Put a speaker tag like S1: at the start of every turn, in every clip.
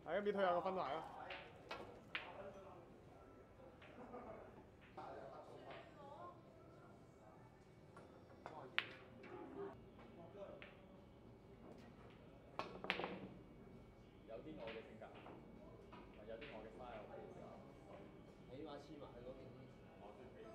S1: 係咁，你推下個分牌啊！
S2: 有啲我嘅性格，有啲我嘅 style。起碼黐埋佢嗰邊先。我先俾。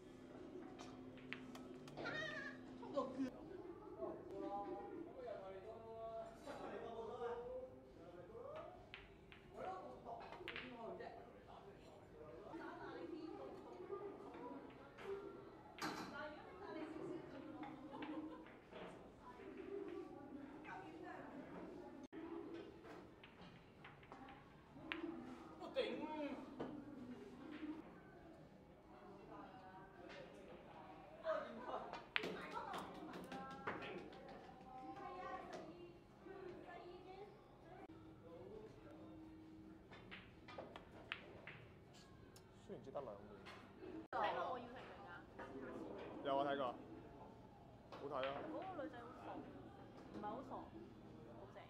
S1: 雖然只得2秒。
S3: 睇過我要成名㗎？
S1: 有我睇過，好睇啊！
S3: 嗰個女仔好傻，唔係好傻，好正。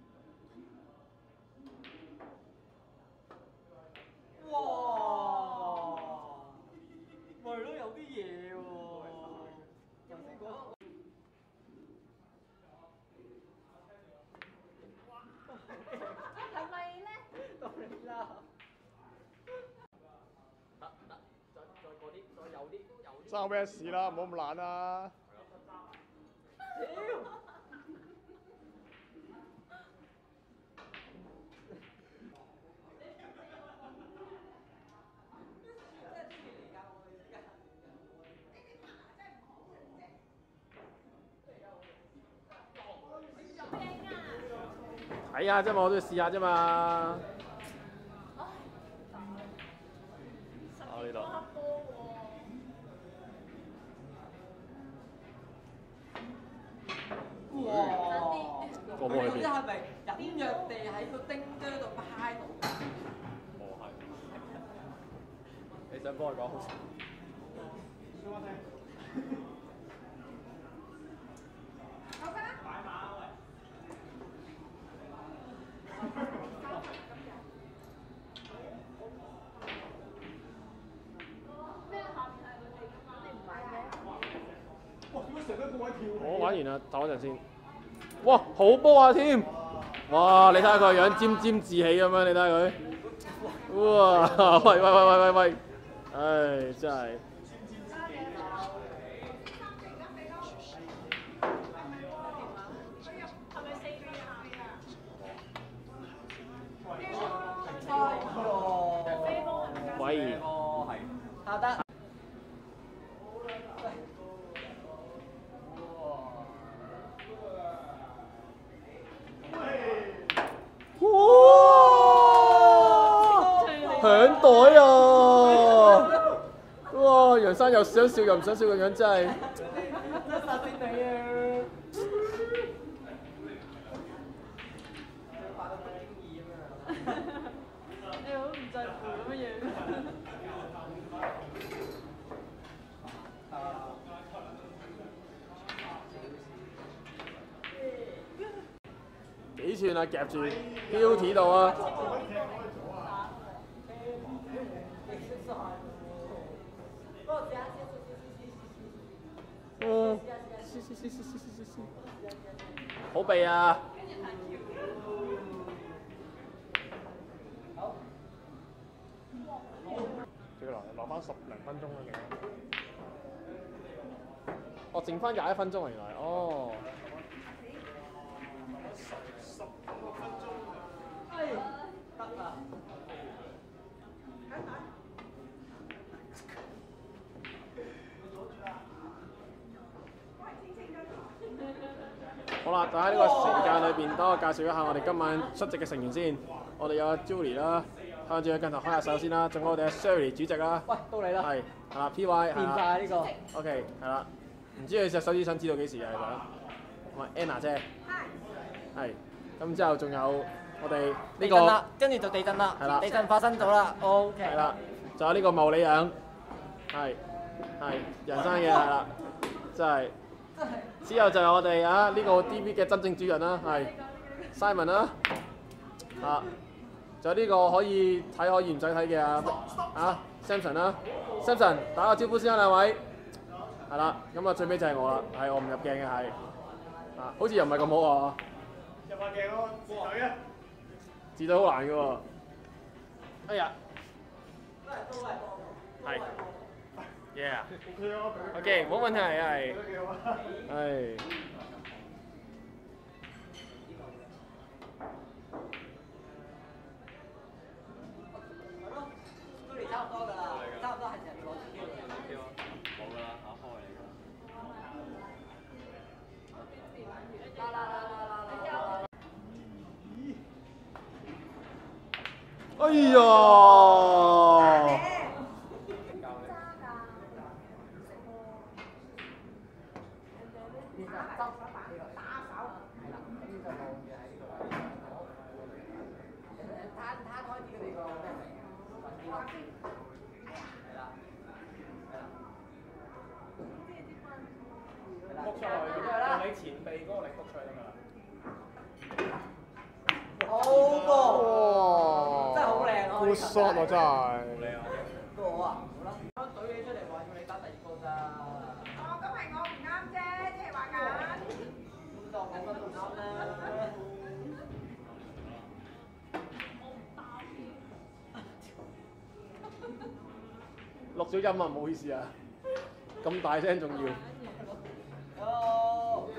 S2: 哇！咪咯，有啲嘢喎。頭先講。
S3: 係咪咧？
S2: 到你啦！得，再過啲，再有啲。
S1: 爭咩事啦？唔好咁懶啦！
S2: 屌！睇下啫嘛，我都要試下啫嘛。
S1: 啊呢度。
S2: 哇！
S1: 個波喺邊？
S2: 係咪隱約地喺個丁堆度拍到？
S1: 哦係。
S2: 你想幫佢講好似？
S1: 我玩完啦，等我陣先。哇，好波啊添！哇，你睇下佢個樣沾沾自喜咁樣，你睇下佢。哇！喂！唉，真係。喂。
S2: 係。下得。
S1: 響袋啊！哇，楊生又想笑又唔想笑嘅樣真係。
S2: 真係殺死你啊！發到經驗啊！
S3: 你好唔在乎咁嘅樣。
S1: 幾寸啊？夾住標貼度啊！嗯，好避啊！仲要留翻10零分鐘啦，其實。哦，剩翻21分鐘啊，原來。哦。16分鐘。
S2: 係得啦。
S1: 好啦，就喺呢個時間裏邊，等我介紹一下我哋今晚出席嘅成員先。我哋有阿 Julie 啦，向住個鏡頭開下手先啦。仲有我哋嘅 Sherry 主席啦。
S2: 喂，到你啦。
S1: 係啦 ，PY
S2: 變晒呢個。
S1: OK， 係啦。唔知你隻手指想知道幾時啊？你想？同埋 Anna 姐。係。咁之後仲有我哋呢個。
S2: 跟住就地震啦。
S1: 係啦。
S2: 地震發生咗啦。OK。
S1: 係啦。仲有呢個茂利羊。係楊生嘅係啦，真係。之後就係我哋呢個 DV 嘅真正主人啦，係 Simon 啦， 仲有呢個可以睇可以唔使睇嘅Samson 啦，Samson 打個招呼先啊兩位。係啦，咁啊最尾就係我啦，係我唔入鏡嘅係，好似又唔係咁好啊。
S2: 入下鏡咯，自隊啊！
S1: 自隊好難嘅喎。哎呀，係，yeah，OK，冇問題係，係。哎呀！
S2: 撲出去，用你前臂嗰個力撲出去得㗎啦。
S4: 好波，真係好靚啊
S1: ！Good shot 啊，真係。
S2: 好靚啊！
S4: 到我啊，好啦，我懟你出嚟話要你打第二個咋。
S3: 哦，咁係我唔啱啫，即係話緊。
S4: 咁當我乜都啱啦。
S1: 錄咗音啊，唔好意思啊，咁大聲仲要。
S4: 哦。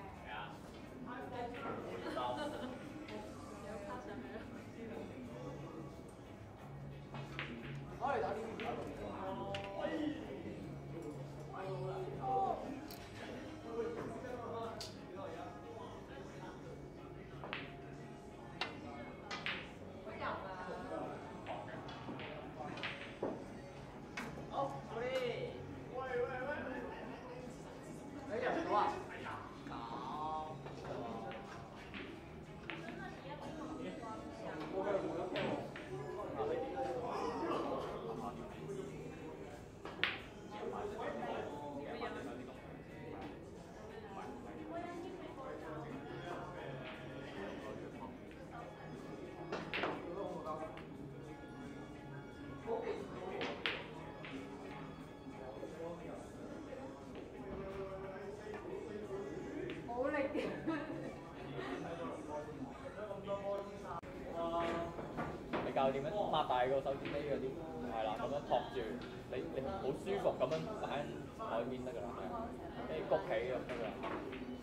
S4: 可以打呢啲。
S2: 你教點樣擘大個手指尾嗰啲，係啦，咁樣托住，你好舒服咁樣擺喺台面得㗎啦，係啊，你谷起咁得㗎啦。